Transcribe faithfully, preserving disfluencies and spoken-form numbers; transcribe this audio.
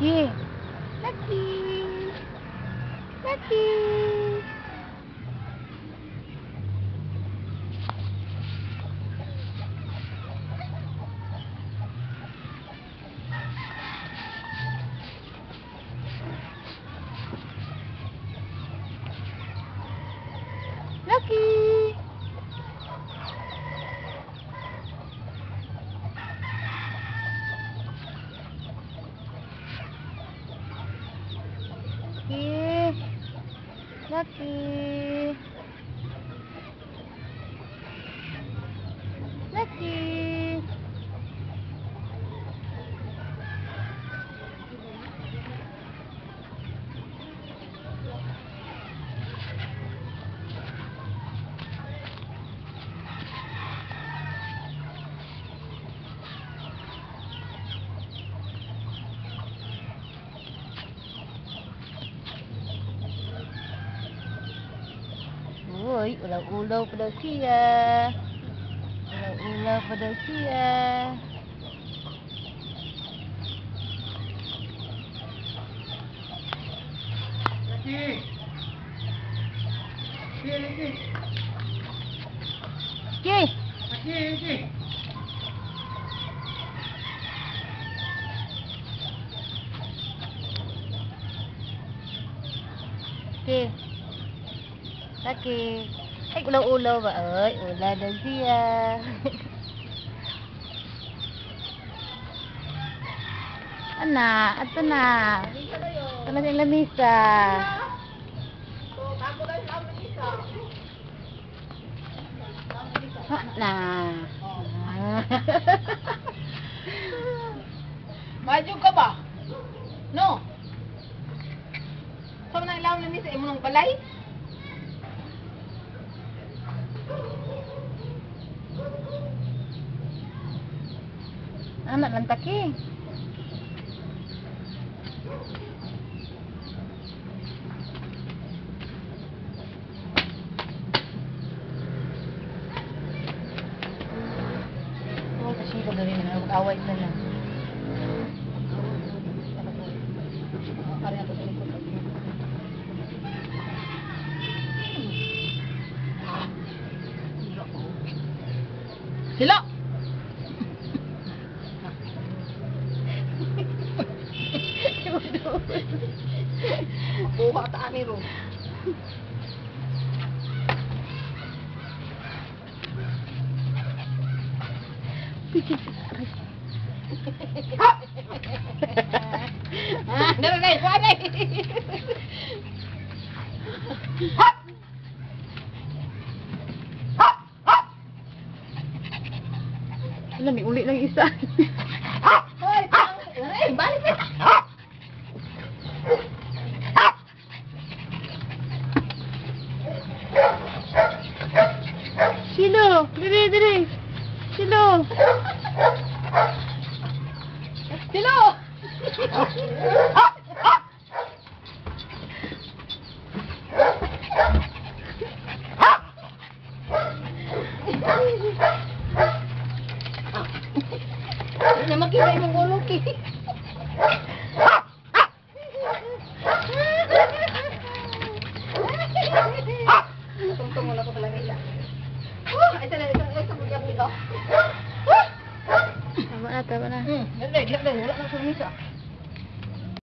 Lucky. Lucky. Lucky. Lucky. Lucky. Lucky. Lucky. Uy, ulaw-ulaw pa daw siya. Ulaw-ulaw pa daw siya. Lucky! Lucky, Lucky! Okay. Lucky, Lucky! Okay. Lucky. Ay, ulaw-ulaw ba? Ay, ula daw siya. Ana, ato na. Ito na siyang lamisa. Ha, na. Maju ka ba? No? Saan na ilaw na misa? Imo nung balay? Anak lang taki. Oh, kasi ko gawin na. Mag-away na lang. Sila! Buha ta ani ro. Ah, dara dai, kuha dai. Ha! Ha! Ha! Wala, may uli lang isa. Ha! Hoy, ay, balik na. Cielo, diri, diri. Cielo. Silo! Hindi na makita yung gulok eh. Tungtong wala ko talaga ila. Ay, talaga, ito, ito, bugyan dito. Tama na, tama na. Hmm, dali, dali, wala na sa misa.